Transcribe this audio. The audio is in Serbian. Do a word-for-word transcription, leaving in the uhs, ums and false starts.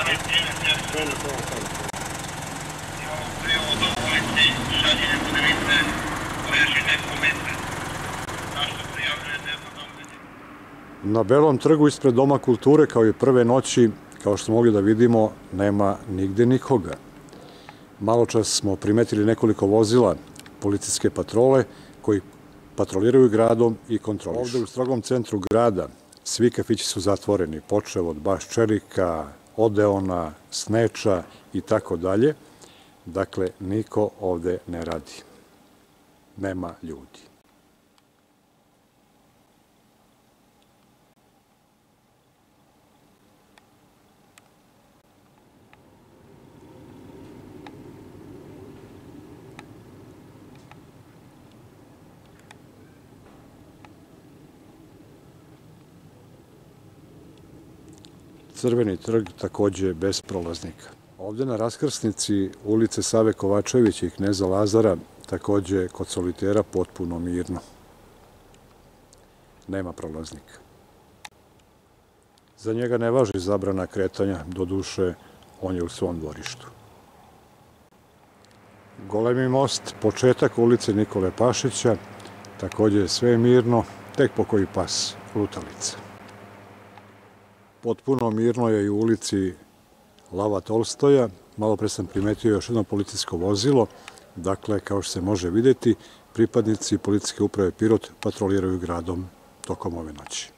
Na Belom trgu ispred Doma kulture, kao i prve noći, kao što mogli da vidimo, nema nigde nikoga. Maločas smo primetili nekoliko vozila policijske patrole koji patroliraju gradom i kontrolišu. Ovde u strogom centru grada svi kafići su zatvoreni, počev od Baš Čelika, Odeona, Sneča i tako dalje. Dakle, niko ovde ne radi. Nema ljudi. Crveni trg takođe bez prolaznika. Ovde na raskrsnici ulice Save Kovačevića i Kneza Lazara takođe kod solitera potpuno mirno. Nema prolaznika. Za njega ne važi zabrana kretanja, doduše on je u svom dvorištu. Golemi most, početak ulice Nikole Pašića, takođe sve je mirno, tek po koji pas lutalica. Potpuno mirno je i u ulici Lava Tolstoja. Malo pre sam primetio još jedno policijsko vozilo. Dakle, kao što se može videti, pripadnici policijske uprave Pirot patroliraju gradom tokom ove noći.